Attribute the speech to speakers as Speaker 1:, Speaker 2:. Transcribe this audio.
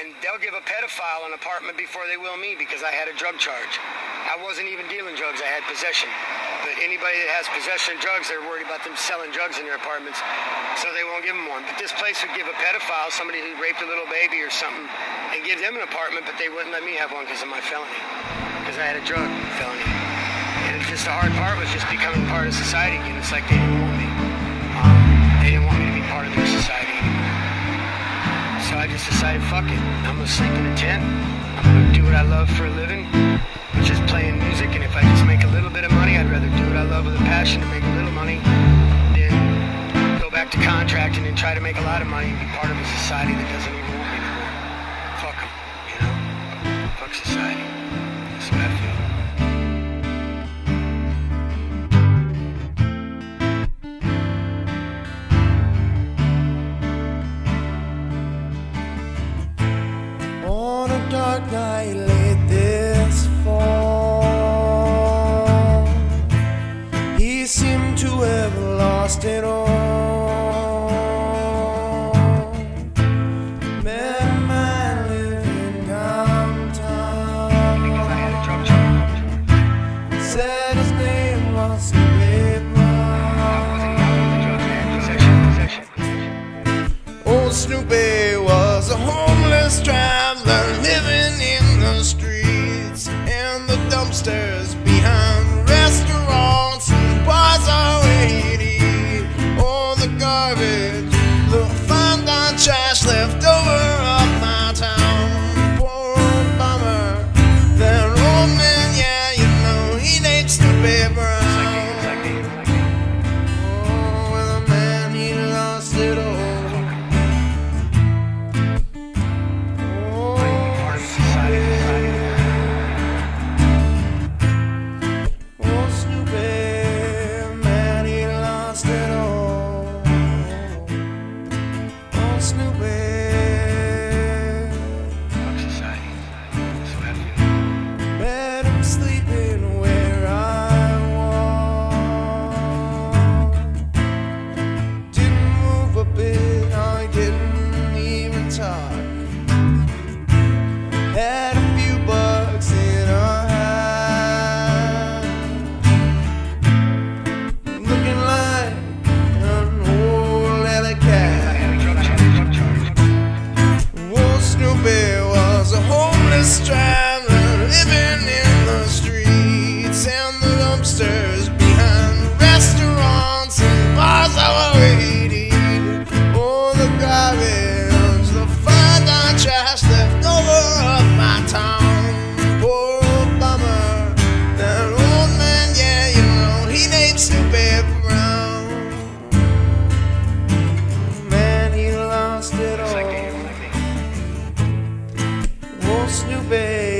Speaker 1: And they'll give a pedophile an apartment before they will me because I had a drug charge. I wasn't even dealing drugs, I had possession. But anybody that has possession of drugs, they're worried about them selling drugs in their apartments, so they won't give them one. But this place would give a pedophile, somebody who raped a little baby or something, and give them an apartment, but they wouldn't let me have one because of my felony, because I had a drug felony. And it's just the hard part was just becoming part of society again. It's like they didn't want me. They didn't want me to be part of their society anymore. So I just decided, fuck it, I'm gonna sleep in a tent. I'm gonna do what I love for a living, which is playing music. And if I just make a little bit of money, I'd rather do what I love with a passion and make a little money than go back to contracting and try to make a lot of money and be part of a society that doesn't even want me anymore. Fuck them, you know? Fuck society. That's what I feel.
Speaker 2: On a dark night late this fall, he seemed to have lost it all. Met a man living downtown,
Speaker 1: Because I had a drug charge.
Speaker 2: said his name was Snoopy
Speaker 1: I wasn't even with the drugs, I had possession.
Speaker 2: Old Snoopy was a homeless traveler living in the streets and the dumpsters behind restaurants and bars are where he'd eat. All the garbage, the fine dime trash left over of my town. Poor old bummer, that old man, yeah, you know, he named Snoopy Brown. Oh, well, the man, he lost it all. Sleeping where I walk. Didn't move a bit, I didn't even talk. Had a few bucks in our hand, looking like an old alley cat. Old Snoopy was a homeless traveler living in the streets and the dumpsters behind restaurants and bars that were waiting. All the garbage, the fine dime trash left over of my town. Poor old bummer, that old man, yeah, you know, he named Snoopy Brown. Man, he lost it all. Old Snoopy.